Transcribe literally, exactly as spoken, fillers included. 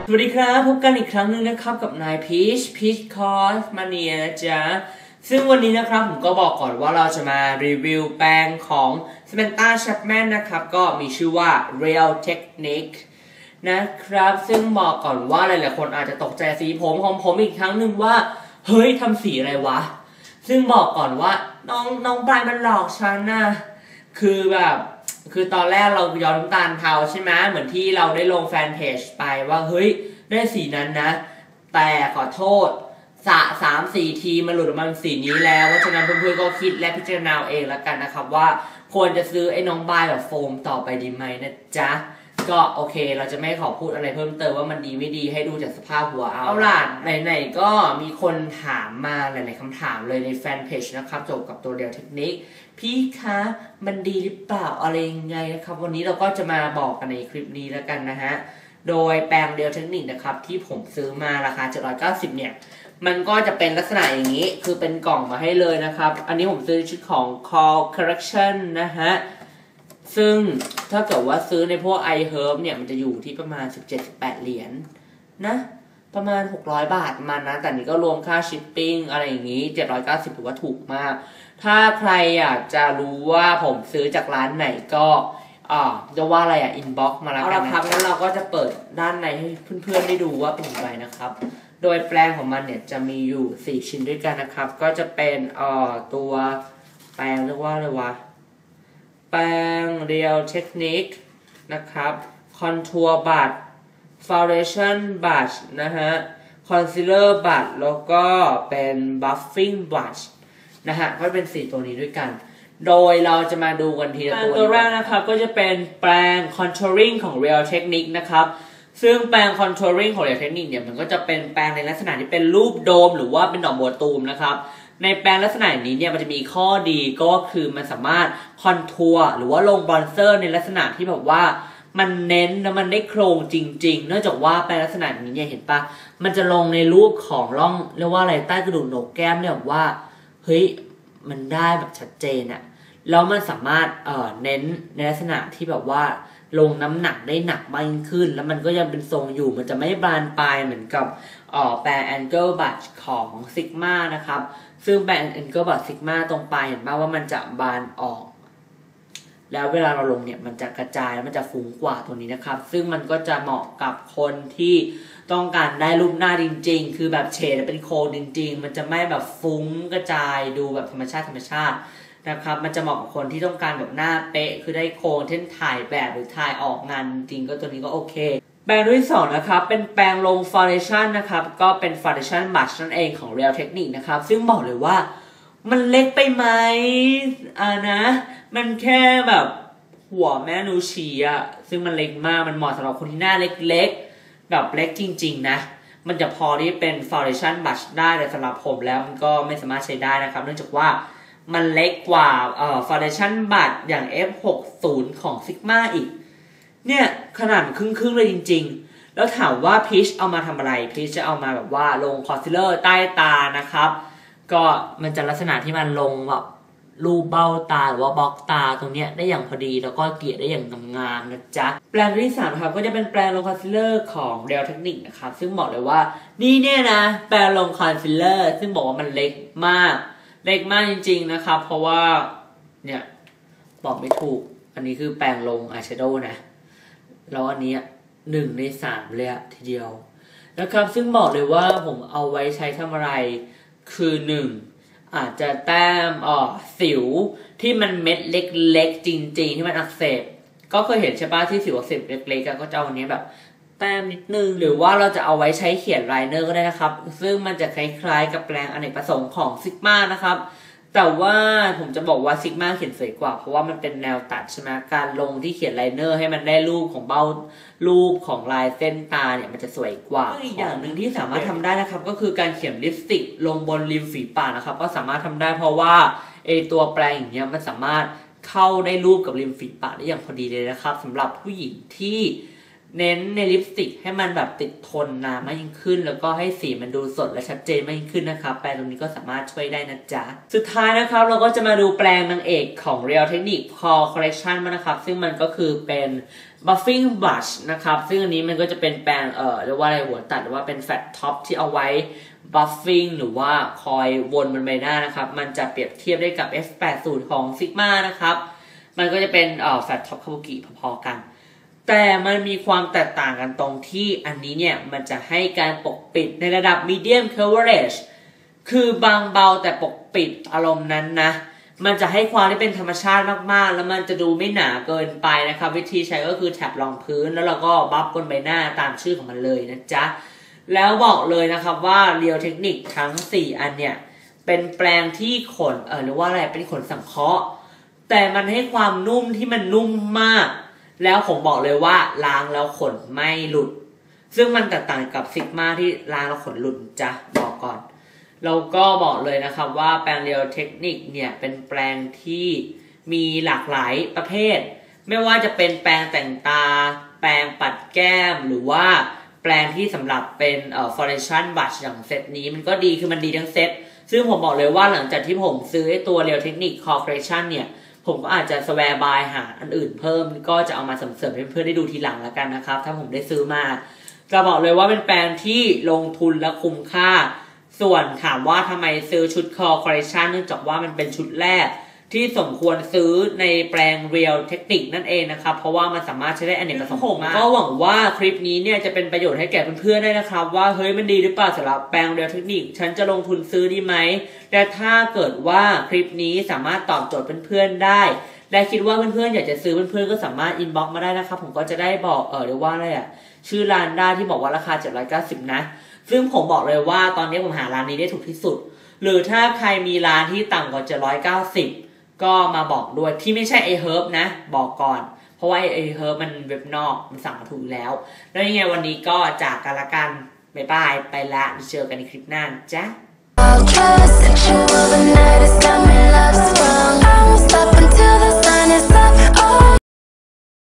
สวัสดีครับพบกันอีกครั้งหนึ่งนะครับกับนายพีชพีชคอสมาเนียนะจ๊ะซึ่งวันนี้นะครับผมก็บอกก่อนว่าเราจะมารีวิวแปรงของ Samantha Chapman นะครับก็มีชื่อว่า Real Technique นะครับซึ่งบอกก่อนว่าหลายๆคนอาจจะตกใจสีผมของผมอีกครั้งหนึ่งว่าเฮ้ยทำสีอะไรวะซึ่งบอกก่อนว่าน้องน้องปลายมันหลอกฉันนะคือแบบคือตอนแรกเราย้อมน้ำตาลเทาใช่ไหมเหมือนที่เราได้ลงแฟนเพจไปว่าเฮ้ยได้สีนั้นนะแต่ขอโทษสะสามสี่ทีมันหลุดออกมาเป็นสีนี้แล้วเพราะฉะนั้นเพื่อนๆก็คิดและพิจารณาเองแล้วกันนะครับว่าควรจะซื้อไอ้น้องบายแบบโฟมต่อไปดีไหมนะจ๊ะก็โอเคเราจะไม่ขอพูดอะไรเพิ่มเติมว่ามันดีไม่ดีให้ดูจากสภาพหัวเอาเอาล่ะไหนๆก็มีคนถามมาหลายๆคำถามเลยในแฟนเพจนะครับจบกับตัวเรียวเทคนิคพี่คะมันดีหรือเปล่าอะไรยังไงนะครับวันนี้เราก็จะมาบอกกันในคลิปนี้แล้วกันนะฮะโดยแปรงเรียวเทคนิคนะครับที่ผมซื้อมาราคาเจ็ดร้อยเก้าสิบเนี่ยมันก็จะเป็นลักษณะอย่างนี้คือเป็นกล่องมาให้เลยนะครับอันนี้ผมซื้อชุดของ Call Correction นะฮะซึ่งถ้าเกิดว่าซื้อในพวก iHerb เนี่ยมันจะอยู่ที่ประมาณ สิบเจ็ดถึงสิบแปด เหรียญนะประมาณหกร้อยบาทมันนะแต่นี้ก็รวมค่าชิปปิ้งอะไรอย่างนี้เจ็ดร้อยเก้าสิบถือว่าถูกมากถ้าใครอยากจะรู้ว่าผมซื้อจากร้านไหนก็อ่าจะว่าอะไรอ่ะอินบ็อกซ์มาแล้วกันนะครับงั้นเราก็จะเปิดด้านในให้เพื่อนๆได้ดูว่าเป็นอย่างไรนะครับโดยแปรงของมันเนี่ยจะมีอยู่สี่ชิ้นด้วยกันนะครับก็จะเป็นเอ่อตัวแปรงเรียกว่าอะไรวะแปรง Real Technique นะครับ Contour Brush Foundation Brush นะฮะ Concealer Brush แล้วก็เป็น Buffing Brush นะฮะก็เป็นสี่ตัวนี้ด้วยกันโดยเราจะมาดูกันทีละตัวตัวแรกนะครับก็จะเป็นแปรง Contouring ของ Real Technique นะครับซึ่งแปรง Contouring ของ Real Technique เนี่ยมันก็จะเป็นแปรงในลักษณะที่เป็นรูปโดมหรือว่าเป็นดอกบัวตูมนะครับในแปรงลักษณะนี้เนี่ยมันจะมีข้อดีก็คือมันสามารถคอนทัวร์หรือว่าลงบรอนเซอร์ในลักษณะที่แบบว่ามันเน้นแล้วมันได้โครงจริงๆเนื่องจากว่าแปรงลักษณะนี้เนี่ยเห็นปะมันจะลงในรูปของร่องเรียกว่าอะไรใต้กระดูกโหนกแก้มเนี่ยแบบว่าเฮ้ยมันได้แบบชัดเจนอะแล้วมันสามารถเอ่อเน้นในลักษณะที่แบบว่าลงน้ำหนักได้หนักมากยิ่งขึ้นแล้วมันก็ยังเป็นทรงอยู่มันจะไม่บานปลายเหมือนกับเอ่อแปรง Angle Brush ของ Sigma นะครับซึ่งแปรง Angle Brush Sigma ตรงปลายเห็นป่ะว่ามันจะบานออกแล้วเวลาเราลงเนี่ยมันจะกระจายแล้วมันจะฟุ้งกว่าตัวนี้นะครับซึ่งมันก็จะเหมาะกับคนที่ต้องการได้รูปหน้าจริงๆคือแบบเฉดเป็นโครงจริงๆมันจะไม่แบบฟุ้งกระจายดูแบบธรรมชาติธรรมชาตินะครับมันจะเหมาะกับคนที่ต้องการแบบหน้าเป๊ะคือได้โครงเช่นถ่ายแบบหรือถ่ายออกงานจริงก็ตัวนี้ก็โอเคแปรงที่สองนะครับเป็นแปรงลงฟาวเดชั่นนะครับก็เป็นฟาวเดชั่นบัชนั่นเองของ Real Technique นะครับซึ่งบอกเลยว่ามันเล็กไปไหมอ่านะมันแค่แบบหัวแม่นูชีอะซึ่งมันเล็กมากมันเหมาะสำหรับคนที่หน้าเล็กๆแบบเล็กจริงๆนะมันจะพอที่เป็นฟาวเดชั่นบัชได้แต่สำหรับผมแล้วมันก็ไม่สามารถใช้ได้นะครับเนื่องจากว่ามันเล็กกว่าเอ่อ Foundation Brush อย่าง เอฟ หกสิบ ของ Sigma อีกเนี่ยขนาดครึ่งๆเลยจริงๆแล้วถามว่าพีชเอามาทำอะไรพีชจะเอามาแบบว่าลงคอนซีลเลอร์ใต้ตานะครับก็มันจะลักษณะที่มันลงแบบรูปเบ้าตาหรือว่าบล็อกตาตรงเนี้ยได้อย่างพอดีแล้วก็เกลี่ยได้อย่างงามๆนะจ๊ะแปรงที่สามครับก็จะเป็นแปรงลงคอนซีลเลอร์ของ Real Technique นะครับซึ่งบอกเลยว่านี่เนี่ยนะแปรงลงคอนซีลเลอร์ซึ่งบอกว่ามันเล็กมากเล็กมากจริงๆนะครับเพราะว่าเนี่ยบอกไม่ถูกอันนี้คือแปรงลงอายแชโดว์นะแล้วอันนี้หนึ่งในสามเลยอะทีเดียวนะครับซึ่งบอกเลยว่าผมเอาไว้ใช้ทำอะไรคือหนึ่งอาจจะแต้มอ๋อสิวที่มันเม็ดเล็กๆจริงๆที่มันอักเสบก็เคยเห็นใช่ปะที่สิวอักเสบเล็กๆก็จะเอาอันนี้แบบแต้มนิดนึงหรือว่าเราจะเอาไว้ใช้เขียนไลเนอร์ก็ได้นะครับซึ่งมันจะคล้ายๆกับแปรงอเนกประสงค์ของ Sigma นะครับแต่ว่าผมจะบอกว่า Sigma เขียนสวยกว่าเพราะว่ามันเป็นแนวตัดใช่ไหมการลงที่เขียนไลเนอร์ให้มันได้รูปของเบ้ารูปของลายเส้นตาเนี่ยมันจะสวยกว่าอีกอย่างหนึ่งที่สามารถทำได้นะครับก็คือการเขียนลิปสติกลงบนริมฝีปากนะครับก็สามารถทำได้เพราะว่าไอตัวแปรงอย่างเงี้ยมันสามารถเข้าได้รูปกับริมฝีปากได้อย่างพอดีเลยนะครับสำหรับผู้หญิงที่เน้นในลิปสติกให้มันแบบติดทนนานมากยิ่งขึ้นแล้วก็ให้สีมันดูสดและชัดเจนมากยิ่งขึ้นนะครับแปรงตรงนี้ก็สามารถช่วยได้นะจ๊ะสุดท้ายนะครับเราก็จะมาดูแปรงนางเอกของ Real Technique Pore Correction มานะครับซึ่งมันก็คือเป็น buffing brush นะครับซึ่งอันนี้มันก็จะเป็นแปรงเอ่อเรียกว่าอะไรหัวตัดหรือว่าเป็น flat top ที่เอาไว้ buffing หรือว่าคอยวนบนใบหน้านะครับมันจะเปรียบเทียบได้กับ เอฟ แปดสิบ ของ Sigma นะครับมันก็จะเป็นเอ่อ flat top kabuki พอๆกันแต่มันมีความแตกต่างกันตรงที่อันนี้เนี่ยมันจะให้การปกปิดในระดับ medium coverage คือบางเบาแต่ปกปิดอารมณ์นั้นนะมันจะให้ความที่เป็นธรรมชาติมากๆแล้วมันจะดูไม่หนาเกินไปนะครับวิธีใช้ก็คือแท็บรองพื้นแล้วเราก็บัฟบนใบหน้าตามชื่อของมันเลยนะจ๊ะแล้วบอกเลยนะครับว่า Real Technique ทั้งสี่อันเนี่ยเป็นแปรงที่ขนเออหรือว่าอะไรเป็นขนสังเคราะห์แต่มันให้ความนุ่มที่มันนุ่มมากแล้วผมบอกเลยว่าล้างแล้วขนไม่หลุดซึ่งมันแตกต่างกับ Sigma ที่ล้างแล้วขนหลุดจ้ะบอกก่อนเราก็บอกเลยนะครับว่าแปรง Real Technique เนี่ยเป็นแปรงที่มีหลากหลายประเภทไม่ว่าจะเป็นแปรงแต่งตาแปรงปัดแก้มหรือว่าแปรงที่สำหรับเป็นเอ่อ foundation brush อย่างเซตนี้มันก็ดีคือมันดีทั้งเซตซึ่งผมบอกเลยว่าหลังจากที่ผมซื้อไอ้ตัว Real Technique Core Collection เนี่ยผมก็อาจจะสแวร์บายหาอันอื่นเพิ่มก็จะเอามาเสริมๆให้เพื่อนๆได้ดูทีหลังแล้วกันนะครับถ้าผมได้ซื้อมาจะบอกเลยว่าเป็นแปรงที่ลงทุนและคุ้มค่าส่วนถามว่าทำไมซื้อชุด Core Collection เนื่องจากว่ามันเป็นชุดแรกที่สมควรซื้อในแปรง Real Technique นั่นเองนะครับเพราะว่ามันสามารถใช้ได้อเนกประสงค์มากก็หวังว่าคลิปนี้เนี่ยจะเป็นประโยชน์ให้แก่เพื่อนๆได้นะครับว่าเฮ้ยมันดีหรือเปล่าสำหรับแปรง Real Technique ฉันจะลงทุนซื้อดีไหมและถ้าเกิดว่าคลิปนี้สามารถตอบโจทย์เพื่อนๆได้และคิดว่าเพื่อนๆอยากจะซื้อเพื่อนๆก็สามารถ inbox มาได้นะครับผมก็จะได้บอกเออเรียกว่าอะไรอ่ะชื่อร้านได้ที่บอกว่าราคาเจ็ดร้อยเก้าสิบนะซึ่งผมบอกเลยว่าตอนนี้ผมหาร้านนี้ได้ถูกที่สุดหรือถ้าใครมีร้านที่ต่ำกว่าเจ็ดร้อยเก้าสิบก็มาบอกด้วยที่ไม่ใช่ไอเฮิร์บนะบอกก่อนเพราะว่าไอเฮิร์บมันเว็บนอกมันสั่งมาถูกแล้วแล้วยังไงวันนี้ก็จากกันละกันบ๊ายบายไปละเจอกันในคลิปหน้าจ้ะ